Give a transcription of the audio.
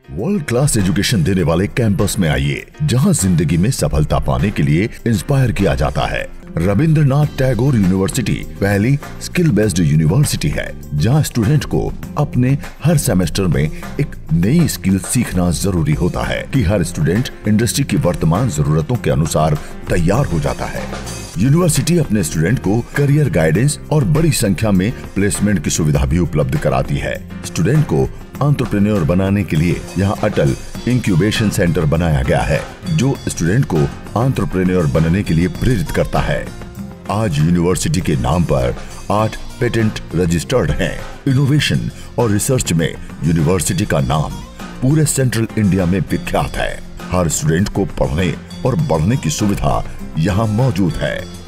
World class education देने वाले campus में आइए, जहां जिंदगी में सफलता पाने के लिए इंस्पायर किया जाता है। रविंद्रनाथ टैगोर यूनिवर्सिटी पहली स्किल बेस्ड यूनिवर्सिटी है, जहां स्टूडेंट को अपने हर सेमेस्टर में एक नई स्किल सीखना जरूरी होता है कि हर स्टूडेंट इंडस्ट्री की वर्तमान जरूरतों के अनुसार तैयार हो जाता है। यूनिवर्सिटी अपने स्टूडेंट को करियर गाइडेंस और बड़ी संख्या में प्लेसमेंट की सुविधा भी उपलब्ध कराती है। स्टूडेंट को एंटरप्रेन्योर बनाने के लिए यहाँ अटल इंक्यूबेशन सेंटर बनाया गया है, जो स्टूडेंट को एंटरप्रेन्योर बनने के लिए प्रेरित करता है। आज यूनिवर्सिटी के नाम पर 8 पेटेंट रजिस्टर्ड हैं। इनोवेशन और रिसर्च में यूनिवर्सिटी का नाम पूरे सेंट्रल इंडिया में विख्यात है। हर स्टूडेंट को पढ़ने और बढ़ने की सुविधा यहाँ मौजूद है।